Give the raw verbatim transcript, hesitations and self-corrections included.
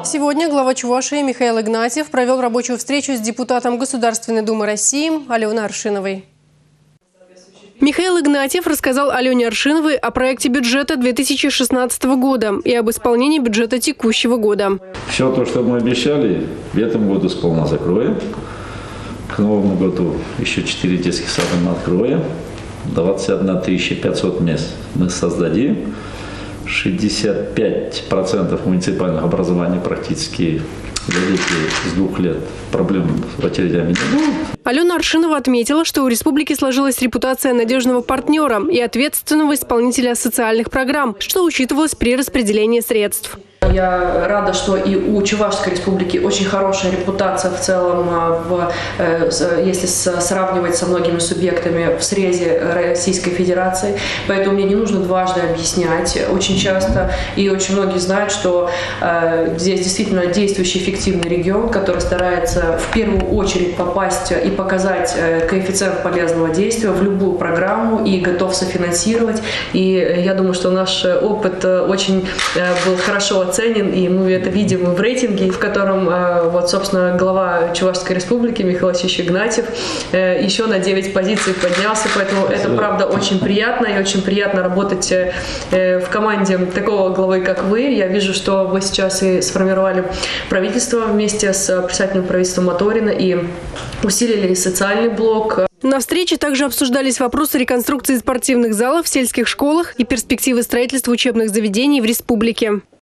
Сегодня глава Чувашии Михаил Игнатьев провел рабочую встречу с депутатом Государственной Думы России Аленой Аршиновой. Михаил Игнатьев рассказал Алене Аршиновой о проекте бюджета две тысячи шестнадцатого года и об исполнении бюджета текущего года. Все то, что мы обещали, в этом году сполна закроем. К Новому году еще четыре детских сада мы откроем. двадцать одна тысяча пятьсот мест мы создадим. шестьдесят пять процентов муниципального образования практически для детей с двух лет проблем с очередями не будет. Алена Аршинова отметила, что у республики сложилась репутация надежного партнера и ответственного исполнителя социальных программ, что учитывалось при распределении средств. Я рада, что и у Чувашской республики очень хорошая репутация в целом, в, если сравнивать со многими субъектами в срезе Российской Федерации. Поэтому мне не нужно дважды объяснять очень часто. И очень многие знают, что здесь действительно действующий эффективный регион, который старается в первую очередь попасть и показать коэффициент полезного действия в любую программу и готов софинансировать. И я думаю, что наш опыт очень был хорошо оценен. И мы это видим в рейтинге, в котором, вот, собственно, глава Чувашской республики Михаил Васильевич Игнатьев еще на девять позиций поднялся. Поэтому это, правда, очень приятно. И очень приятно работать в команде такого главы, как вы. Я вижу, что вы сейчас и сформировали правительство вместе с председателем правительства Моторина и усилили социальный блок. На встрече также обсуждались вопросы реконструкции спортивных залов в сельских школах и перспективы строительства учебных заведений в республике.